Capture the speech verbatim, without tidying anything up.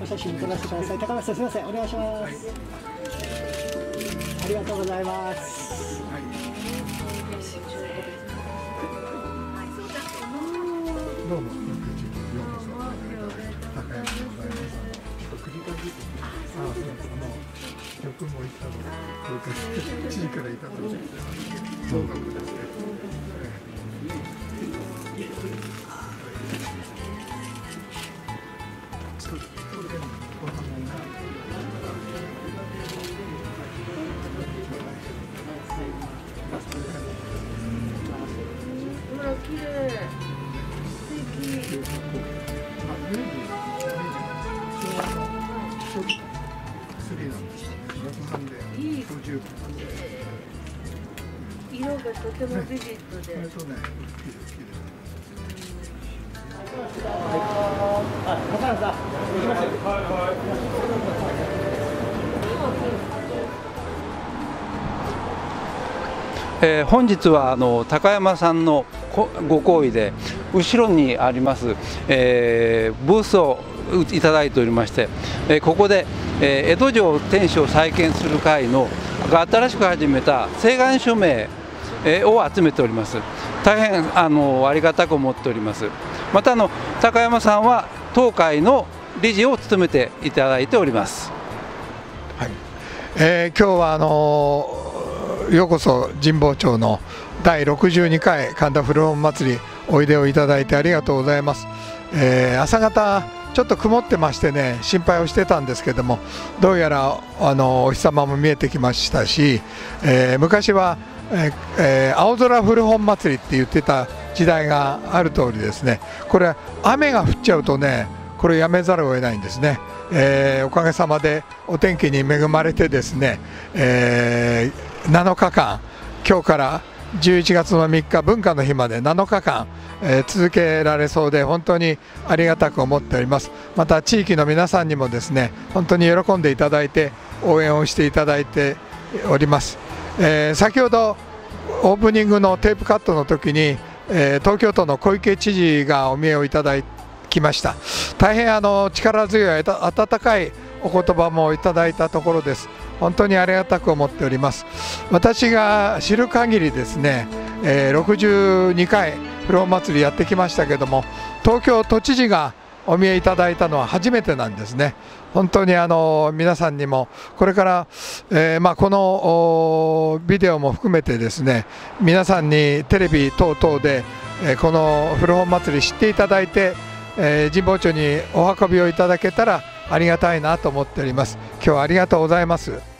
お写真撮らせてください。高松さん、すみません、お願いします。ありがとうございます。 どうも、ようこそ。高山でございます。ちょっと繰り返し。ああ、そうです。あの、曲もいたの。これ知事からいただいて。総額ですね。 ほら、綺麗。素敵。いい。色がとてもビビッドで。 あ、高原さん、行きましょう。はいはい。 えー、本日はあの高山さんのご厚意で後ろにあります、えー、ブースをいただいておりまして、えー、ここで、えー、江戸城天守を再建する会のが新しく始めた請願署名、えー、を集めております。大変あのありがたく思っております。またあの高山さんは当会の理事を務めていただいております。 はい、えー、今日はあのー、ようこそ神保町のだいろくじゅうにかい神田古本祭りおいでをいただいてありがとうございます。えー、朝方ちょっと曇ってましてね、心配をしてたんですけども、どうやらあのお日様も見えてきましたし、えー、昔は、えーえー、青空古本祭りって言ってた時代がある通りですね、これ雨が降っちゃうとね、これやめざるを得ないんですね。えー、おかげさまでお天気に恵まれてですね、えー、なのかかん、今日からじゅういちがつのみっか文化の日までなのかかん、えー、続けられそうで本当にありがたく思っております。また地域の皆さんにもですね、本当に喜んでいただいて応援をしていただいております。えー、先ほどオープニングのテープカットの時に、えー、東京都の小池知事がお見えをいただきました。大変あの力強い温かいお言葉もいただいたところです。本当にありがたく思っております。私が知る限りですね、えー、ろくじゅうにかい古本祭りやってきましたけども、東京都知事がお見えいただいたのは初めてなんですね。本当にあの皆さんにもこれから、えーまあ、このビデオも含めてですね、皆さんにテレビ等々で、えー、この古本祭り知っていただいて、えー、神保町にお運びをいただけたらありがたいなと思っております。今日はありがとうございます。